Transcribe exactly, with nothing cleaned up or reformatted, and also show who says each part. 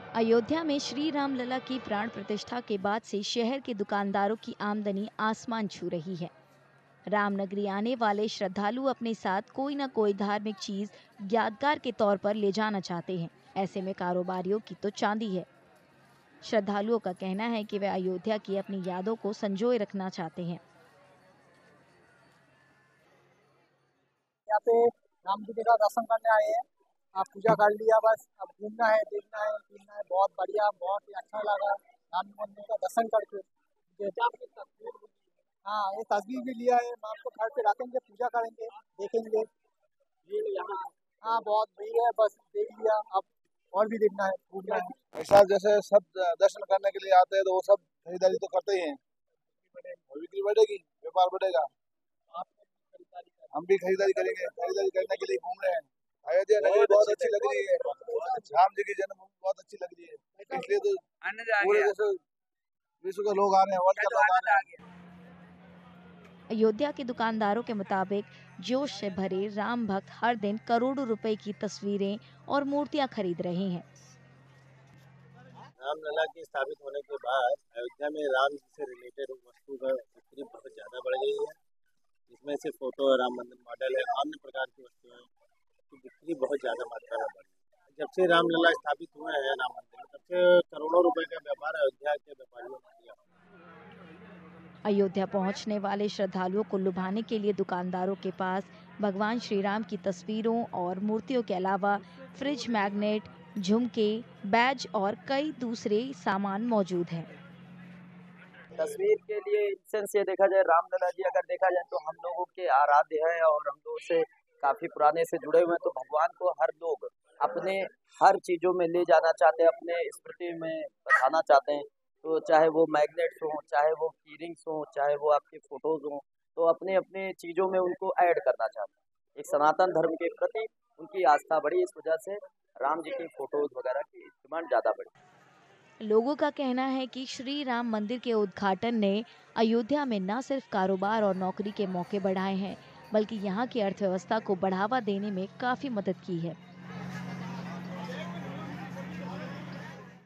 Speaker 1: अयोध्या में श्री रामलला की प्राण प्रतिष्ठा के बाद से शहर के दुकानदारों की आमदनी आसमान छू रही है। रामनगरी आने वाले श्रद्धालु अपने साथ कोई न कोई धार्मिक चीज यादगार के तौर पर ले जाना चाहते हैं। ऐसे में कारोबारियों की तो चांदी है। श्रद्धालुओं का कहना है कि वे अयोध्या की अपनी यादों को संजोए रखना चाहते हैं।
Speaker 2: यहाँ पे राम जी का दर्शन करने आए हैं। आप पूजा कर लिया, बस अब घूमना है, देखना है, पीना है। बहुत बढ़िया, बहुत ही अच्छा लगा राम मंदिर का दर्शन करके। हाँ, ये तस्वीर भी लिया है। हम आपको घर पे रखेंगे, पूजा करेंगे, देखेंगे। हाँ, बहुत भीड़ है, बस देख लिया। अब और भी देखना है, घूमना है।
Speaker 3: ऐसा जैसे सब दर्शन करने के लिए आते हैं तो वो सब खरीदारी तो करते ही हैं। बिक्री बढ़ेगी, व्यापार बढ़ेगा, हम भी खरीदारी करेंगे। खरीदारी करने के लिए घूम रहे हैं। अयोध्या नगरी बहुत अच्छी लग रही है, राम जी की जन्मभूमि बहुत अच्छी लग रही है, इसलिए तो पूरे जैसे विश्व के लोग आ रहे हैं, वर्ल्ड के लोग आ रहे हैं।
Speaker 1: अयोध्या के दुकानदारों के मुताबिक जोश से भरे राम भक्त हर दिन करोड़ों रुपए की तस्वीरें और मूर्तियां खरीद रहे हैं।
Speaker 4: रामलला की स्थापित होने के बाद अयोध्या में राम जी से रिलेटेड वस्तु का बिक्री बहुत ज़्यादा बढ़ गई है। इसमें से फोटो, राम मंदिर मॉडल है, अन्य प्रकार की वस्तुएं की बिक्री बहुत ज़्यादा मात्रा में बढ़ी है। जब से रामलला स्थापित हुए हैं राम मंदिर में, तब से करोड़ों रुपए का व्यापार अयोध्या के व्यापारियों ने किया।
Speaker 1: अयोध्या पहुंचने वाले श्रद्धालुओं को लुभाने के लिए दुकानदारों के पास भगवान श्री राम की तस्वीरों और मूर्तियों के अलावा फ्रिज, मैग्नेट, झुमके, बैज और कई दूसरे सामान मौजूद हैं।
Speaker 5: तस्वीर के लिए इंसेंस ये देखा जाए, रामलला जी अगर देखा जाए तो हम लोगों के आराध्य है और हम लोग से काफी पुराने से जुड़े हुए हैं। तो भगवान को हर लोग अपने हर चीजों में ले जाना चाहते हैं, अपने स्मृति में बसाना चाहते हैं। तो चाहे वो मैग्नेट्स हो, चाहे वो कीरिंग्स हो, चाहे वो आपके फोटोज हो, तो अपने अपने चीजों में उनको ऐड करना चाहते हैं। एक सनातन धर्म के प्रति उनकी आस्था बढ़ी, इस वजह से राम जी की फोटोज वगैरह की डिमांड ज्यादा बढ़ी।
Speaker 1: लोगों का कहना है कि श्री राम मंदिर के उद्घाटन ने अयोध्या में न सिर्फ कारोबार और नौकरी के मौके बढ़ाए हैं, बल्कि यहाँ की अर्थव्यवस्था को बढ़ावा देने में काफी मदद की है।